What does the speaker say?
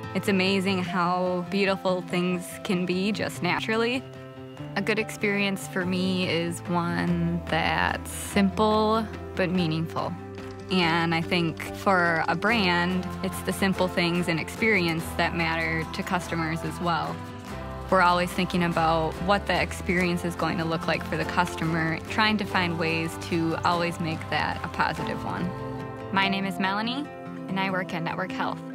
It's amazing how beautiful things can be just naturally. A good experience for me is one that's simple but meaningful. And I think for a brand, it's the simple things and experience that matter to customers as well. We're always thinking about what the experience is going to look like for the customer, trying to find ways to always make that a positive one. My name is Melanie, and I work at Network Health.